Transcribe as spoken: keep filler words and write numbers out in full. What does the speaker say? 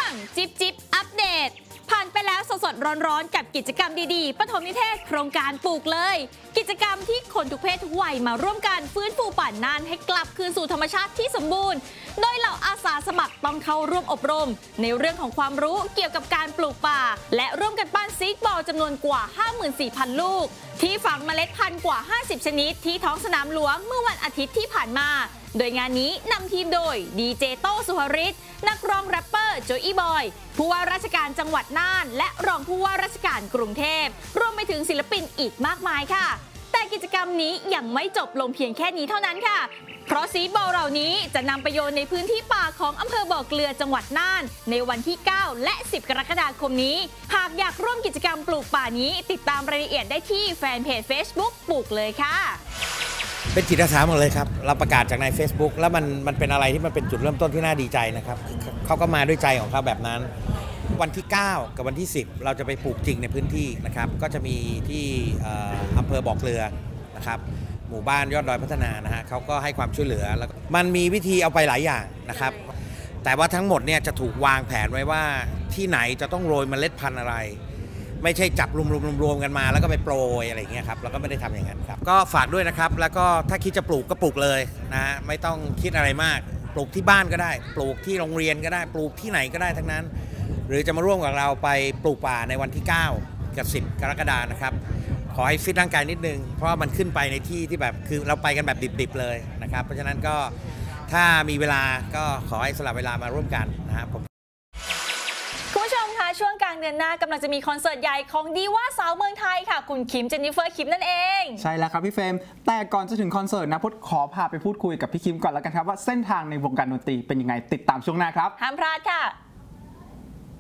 งจิบจิบอัปเดตผ่านไปแล้วสดๆร้อนๆกับกิจกรรมดีๆปฐมนิเทศโครงการปลูกเลยกิจกรรมที่คนทุกเพศทุกวัยมาร่วมกันฟื้นฟูป่าน่านให้กลับคืนสู่ธรรมชาติที่สมบูรณ์โดยเหล่าอาสาสมัครต้องเข้าร่วมอบรมในเรื่องของความรู้เกี่ยวกับการปลูกป่าและร่วมกันปั้นซีดบอลจำนวนกว่า ห้าหมื่นสี่พัน ลูกที่ฝังเมล็ดพันธุ์กว่า ห้าสิบ ชนิดที่ท้องสนามหลวงเมื่อวันอาทิตย์ที่ผ่านมาโดยงานนี้นำทีมโดยดีเจโต้สุภริตนักร้องแรปเปอร์โจอี้บอยผู้ว่าราชการจังหวัดน่านและรองผู้ว่าราชการกรุงเทพรวมไปถึงศิลปินอีกมากมายค่ะแต่กิจกรรมนี้ยังไม่จบลงเพียงแค่นี้เท่านั้นค่ะเพราะซีดบอลเหล่านี้จะนำไปโยนในพื้นที่ป่าของอำเภอบ่อเกลือจังหวัดน่านในวันที่เก้าและสิบกรกฎาคมนี้หากอยากร่วมกิจกรรมปลูกป่านี้ติดตามรายละเอียดได้ที่แฟนเพจ Facebook ปลูกเลยค่ะเป็นจิตอาสาหมดเลยครับเราประกาศจากใน Facebook แล้วมันมันเป็นอะไรที่มันเป็นจุดเริ่มต้นที่น่าดีใจนะครับเขาก็มาด้วยใจของเขาแบบนั้นวันที่เก้ากับวันที่สิบเราจะไปปลูกจริงในพื้นที่นะครับก็จะมีที่อำเภอบ่อเกลือนะครับหมู่บ้านยอดดอยพัฒนานะฮะเขาก็ให้ความช่วยเหลือแล้วมันมีวิธีเอาไปหลายอย่างนะครับแต่ว่าทั้งหมดเนี่ยจะถูกวางแผนไว้ว่าที่ไหนจะต้องโรยเมล็ดพันธุ์อะไรไม่ใช่จับรวมๆกันมาแล้วก็ไปโปรยอะไรอย่างเงี้ยครับเราก็ไม่ได้ทำอย่างนั้นครับก็ฝากด้วยนะครับแล้วก็ถ้าคิดจะปลูกก็ปลูกเลยนะไม่ต้องคิดอะไรมากปลูกที่บ้านก็ได้ปลูกที่โรงเรียนก็ได้ปลูกที่ไหนก็ได้ทั้งนั้นหรือจะมาร่วมกับเราไปปลูกป่าในวันที่เก้ากับสิบกรกฎาคมนะครับขอให้ฟิตร่างกายนิดนึงเพราะมันขึ้นไปในที่ที่แบบคือเราไปกันแบบดิบๆเลยนะครับเพราะฉะนั้นก็ถ้ามีเวลาก็ขอให้สลับเวลามาร่วมกันนะครับผมช่วงกลางเดือนหน้ากำลังจะมีคอนเสิร์ตใหญ่ของดีว่าสาวเมืองไทยค่ะคุณคิมเจนนิเฟอร์คิมนั่นเองใช่แล้วครับพี่เฟรมแต่ก่อนจะถึงคอนเสิร์ตนะพจน์ขอพาไปพูดคุยกับพี่คิมก่อนแล้วกันครับว่าเส้นทางในวงการดนตรีเป็นยังไงติดตามช่วงหน้าครับห้ามพลาดค่ะ